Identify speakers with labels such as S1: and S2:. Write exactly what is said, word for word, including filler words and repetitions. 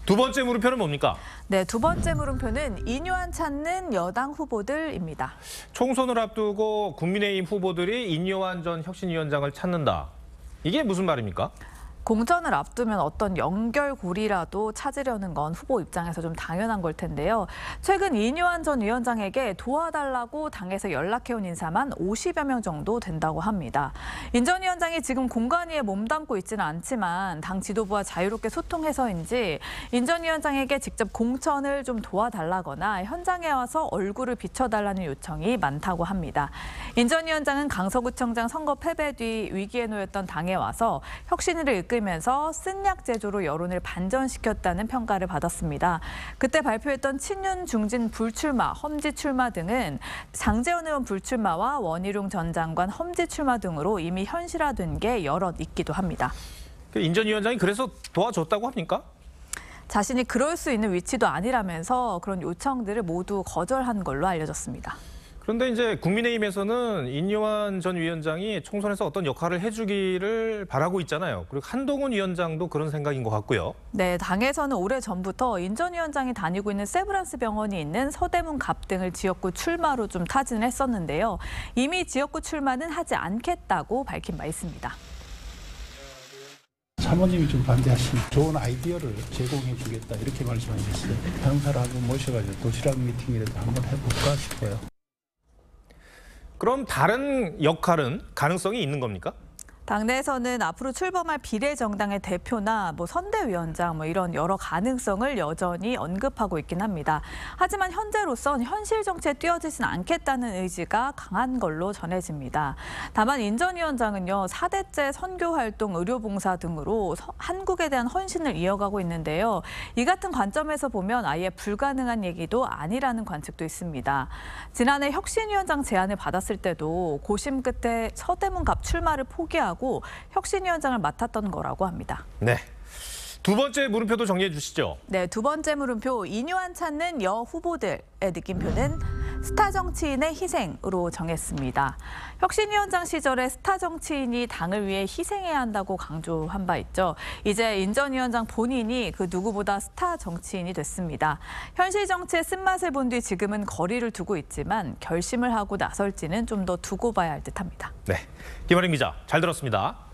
S1: 두 번째 물음표는 뭡니까?
S2: 네, 두 번째 물음표는 인요한 찾는 여당 후보들입니다.
S1: 총선을 앞두고 국민의힘 후보들이 인요한 전 혁신위원장을 찾는다. 이게 무슨 말입니까?
S2: 공천을 앞두면 어떤 연결고리라도 찾으려는 건 후보 입장에서 좀 당연한 걸 텐데요. 최근 인요한 전 위원장에게 도와달라고 당에서 연락해온 인사만 오십여 명 정도 된다고 합니다. 인 전 위원장이 지금 공간위에 몸담고 있지는 않지만 당 지도부와 자유롭게 소통해서인지 인 전 위원장에게 직접 공천을 좀 도와달라거나 현장에 와서 얼굴을 비춰달라는 요청이 많다고 합니다. 인 전 위원장은 강서구청장 선거 패배 뒤 위기에 놓였던 당에 와서 혁신위를 이끌 면서 쓴약 제조로 여론을 반전시켰다는 평가를 받았습니다. 그때 발표했던 친윤 중진 불출마, 험지 출마 등은 장제원 의원 불출마와 원희룡 전 장관 험지 출마 등으로 이미 현실화된 게 여럿 있기도 합니다.
S1: 인 전 위원장이 그래서 도와줬다고 합니까?
S2: 자신이 그럴 수 있는 위치도 아니라면서 그런 요청들을 모두 거절한 걸로 알려졌습니다.
S1: 그런데 이제 국민의힘에서는 인요한 전 위원장이 총선에서 어떤 역할을 해주기를 바라고 있잖아요. 그리고 한동훈 위원장도 그런 생각인 것 같고요.
S2: 네, 당에서는 오래전부터 인 전 위원장이 다니고 있는 세브란스 병원이 있는 서대문 갑 등을 지역구 출마로 좀 타진했었는데요. 이미 지역구 출마는 하지 않겠다고 밝힌 바 있습니다.
S3: 사모님이 좀 반대하시는 좋은 아이디어를 제공해 주겠다 이렇게 말씀하셨어요. 당사를 한번 모셔가지고 도시락 미팅이라도 한번 해볼까 싶어요.
S1: 그럼 다른 역할은 가능성이 있는 겁니까?
S2: 당내에서는 앞으로 출범할 비례정당의 대표나 뭐 선대위원장 뭐 이런 여러 가능성을 여전히 언급하고 있긴 합니다. 하지만 현재로선 현실 정치에 뛰어들지는 않겠다는 의지가 강한 걸로 전해집니다. 다만 인 전 위원장은요, 사 대째 선교활동, 의료봉사 등으로 서, 한국에 대한 헌신을 이어가고 있는데요. 이 같은 관점에서 보면 아예 불가능한 얘기도 아니라는 관측도 있습니다. 지난해 혁신위원장 제안을 받았을 때도 고심 끝에 서대문 갑 출마를 포기하고 혁신위원장을 맡았던 거라고 합니다.
S1: 네. 두 번째 물음표도 정리해 주시죠.
S2: 네, 두 번째 물음표 인요한 찾는 여 후보들의 느낌표는 스타 정치인의 희생으로 정했습니다. 혁신위원장 시절에 스타 정치인이 당을 위해 희생해야 한다고 강조한 바 있죠. 이제 인 전 위원장 본인이 그 누구보다 스타 정치인이 됐습니다. 현실 정치의 쓴맛을 본 뒤 지금은 거리를 두고 있지만 결심을 하고 나설지는 좀 더 두고 봐야 할 듯합니다.
S1: 네, 김아린 기자 잘 들었습니다.